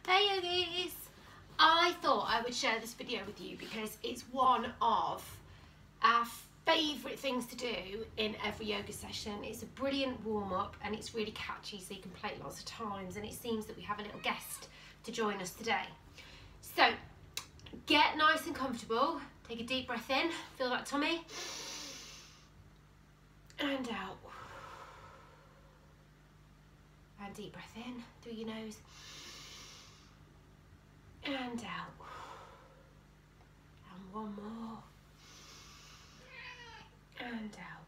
Hey yogis! I thought I would share this video with you because it's one of our favourite things to do in every yoga session. It's a brilliant warm-up and it's really catchy, so you can play it lots of times, and it seems that we have a little guest to join us today. So get nice and comfortable, take a deep breath in, feel that tummy, and out. And deep breath in through your nose and out. And one more. And out.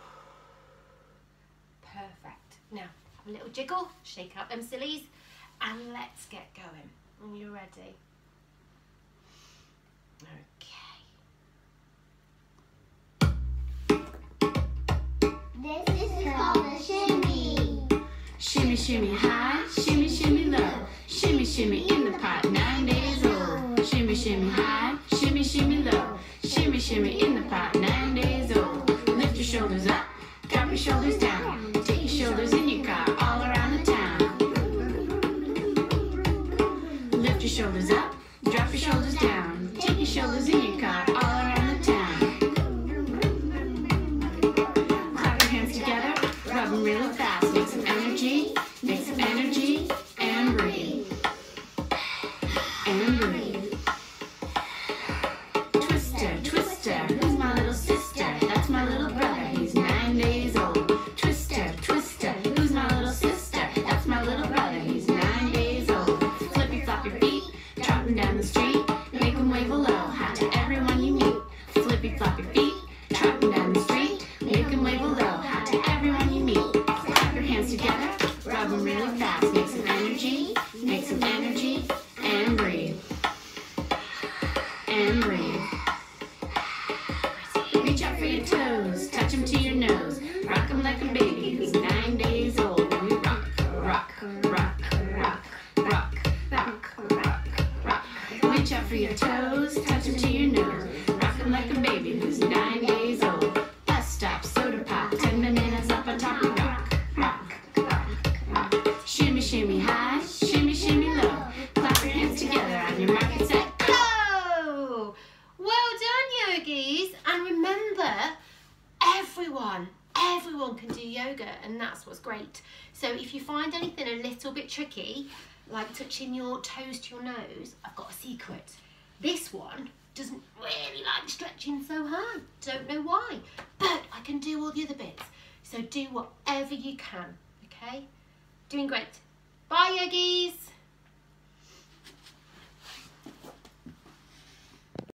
Perfect. Now, have a little jiggle, shake out them sillies, and let's get going. Are you ready? Okay. This is called a shimmy. Shimmy, shimmy high, shimmy, shimmy low. Shimmy, shimmy in the pot, 9 days old. Shimmy, shimmy high, shimmy, shimmy low. Shimmy, shimmy in the pot, 9 days old. Lift your shoulders up, drop your shoulders down. Take your shoulders in your car all around the town. Lift your shoulders up, drop your shoulders down. Take your shoulders in your car all around the town. Clap your hands together, rub them really fast. Make some energy, and breathe. And breathe. Twister, twister, who's my little sister? That's my little brother, he's 9 days old. Twister, twister, who's my little sister? That's my little brother, he's 9 days old. Flippy flop your feet, trot 'em down the street. Make 'em wave aloha to everyone you meet. Flippy flop your feet, trot 'em down the street. Make 'em wave aloha to everyone you meet. Clap your hands together, rub 'em really fast. Make some energy, and breathe. And breathe. Reach out for your toes, touch 'em to your nose. Rock 'em like a baby who's 9 days old. And we rock, rock, rock, rock, rock, rock, rock, rock. Reach out for your toes, touch 'em to your nose. Rock 'em like a baby who's 9 days old. Bus stop, soda pop, 10 bananas up on top. We rock, rock, rock, rock. Shimmy, shimmy high, shimmy, shimmy low. Clap your hands together on your mark and set. Go! Well done, yogis. And remember, everyone can do yoga, and that's what's great. So if you find anything a little bit tricky, like touching your toes to your nose, I've got a secret. This one doesn't really like stretching so hard. Don't know why, but I can do all the other bits. So do whatever you can, okay? Doing great. Bye, yogis.